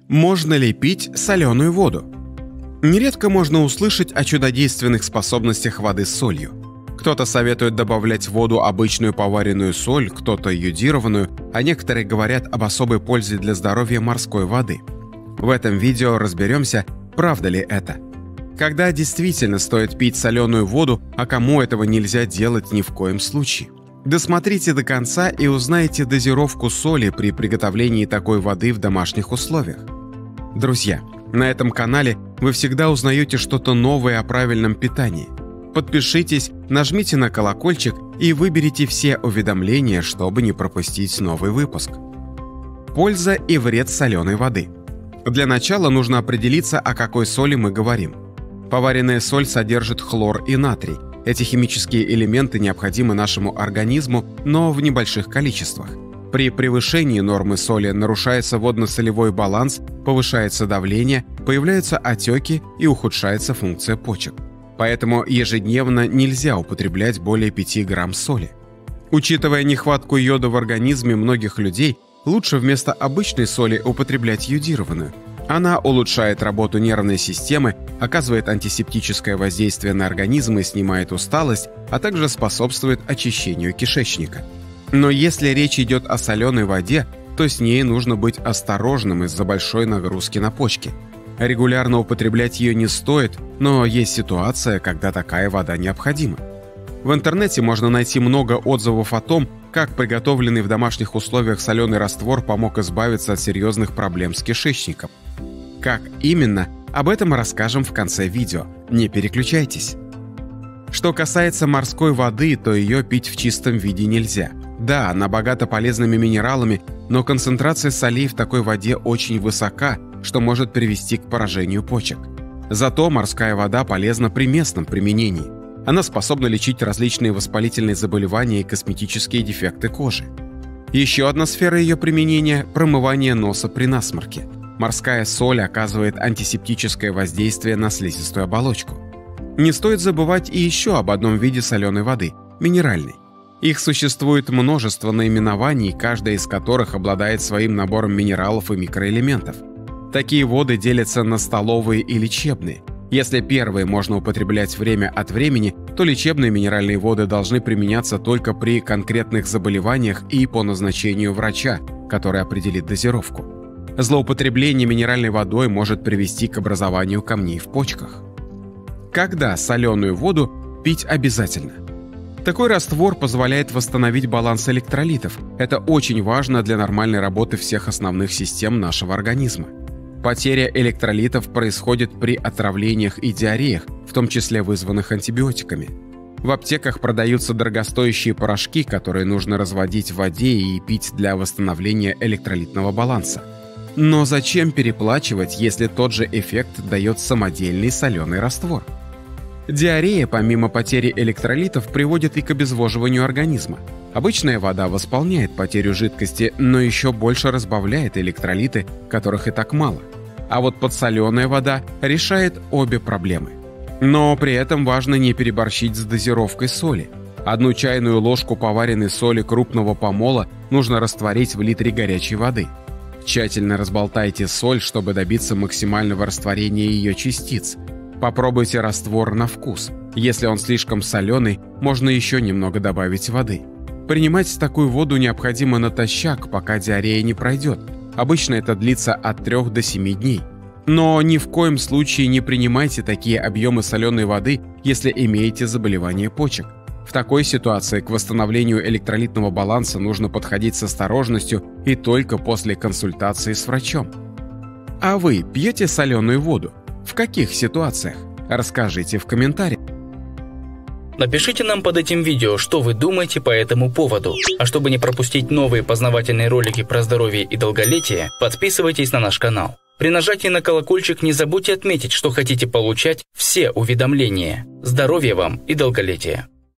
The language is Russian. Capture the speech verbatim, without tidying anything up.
Можно ли пить соленую воду? Нередко можно услышать о чудодейственных способностях воды с солью. Кто-то советует добавлять в воду обычную поваренную соль, кто-то йодированную, а некоторые говорят об особой пользе для здоровья морской воды. В этом видео разберемся, правда ли это. Когда действительно стоит пить соленую воду, а кому этого нельзя делать ни в коем случае? Досмотрите до конца и узнаете дозировку соли при приготовлении такой воды в домашних условиях. Друзья, на этом канале вы всегда узнаете что-то новое о правильном питании. Подпишитесь, нажмите на колокольчик и выберите все уведомления, чтобы не пропустить новый выпуск. Польза и вред соленой воды. Для начала нужно определиться, о какой соли мы говорим. Поваренная соль содержит хлор и натрий. Эти химические элементы необходимы нашему организму, но в небольших количествах. При превышении нормы соли нарушается водно-солевой баланс, повышается давление, появляются отеки и ухудшается функция почек. Поэтому ежедневно нельзя употреблять более пяти грамм соли. Учитывая нехватку йода в организме многих людей, лучше вместо обычной соли употреблять йодированную. Она улучшает работу нервной системы, оказывает антисептическое воздействие на организм и снимает усталость, а также способствует очищению кишечника. Но если речь идет о соленой воде, то с ней нужно быть осторожным из-за большой нагрузки на почки. Регулярно употреблять ее не стоит, но есть ситуация, когда такая вода необходима. В интернете можно найти много отзывов о том, как приготовленный в домашних условиях соленый раствор помог избавиться от серьезных проблем с кишечником. Как именно, об этом расскажем в конце видео. Не переключайтесь. Что касается морской воды, то ее пить в чистом виде нельзя. Да, она богата полезными минералами, но концентрация солей в такой воде очень высока, что может привести к поражению почек. Зато морская вода полезна при местном применении. Она способна лечить различные воспалительные заболевания и косметические дефекты кожи. Еще одна сфера ее применения – промывание носа при насморке. Морская соль оказывает антисептическое воздействие на слизистую оболочку. Не стоит забывать и еще об одном виде соленой воды – минеральной. Их существует множество наименований, каждая из которых обладает своим набором минералов и микроэлементов. Такие воды делятся на столовые и лечебные. Если первые можно употреблять время от времени, то лечебные минеральные воды должны применяться только при конкретных заболеваниях и по назначению врача, который определит дозировку. Злоупотребление минеральной водой может привести к образованию камней в почках. Когда соленую воду пить обязательно? Такой раствор позволяет восстановить баланс электролитов. Это очень важно для нормальной работы всех основных систем нашего организма. Потеря электролитов происходит при отравлениях и диареях, в том числе вызванных антибиотиками. В аптеках продаются дорогостоящие порошки, которые нужно разводить в воде и пить для восстановления электролитного баланса. Но зачем переплачивать, если тот же эффект дает самодельный соленый раствор? Диарея, помимо потери электролитов, приводит и к обезвоживанию организма. Обычная вода восполняет потерю жидкости, но еще больше разбавляет электролиты, которых и так мало. А вот подсоленая вода решает обе проблемы. Но при этом важно не переборщить с дозировкой соли. Одну чайную ложку поваренной соли крупного помола нужно растворить в литре горячей воды. Тщательно разболтайте соль, чтобы добиться максимального растворения ее частиц. Попробуйте раствор на вкус. Если он слишком соленый, можно еще немного добавить воды. Принимать такую воду необходимо натощак, пока диарея не пройдет. Обычно это длится от трёх до семи дней. Но ни в коем случае не принимайте такие объемы соленой воды, если имеете заболевание почек. В такой ситуации к восстановлению электролитного баланса нужно подходить с осторожностью и только после консультации с врачом. А вы пьете соленую воду? В каких ситуациях? Расскажите в комментариях. Напишите нам под этим видео, что вы думаете по этому поводу. А чтобы не пропустить новые познавательные ролики про здоровье и долголетие, подписывайтесь на наш канал. При нажатии на колокольчик не забудьте отметить, что хотите получать все уведомления. Здоровья вам и долголетия!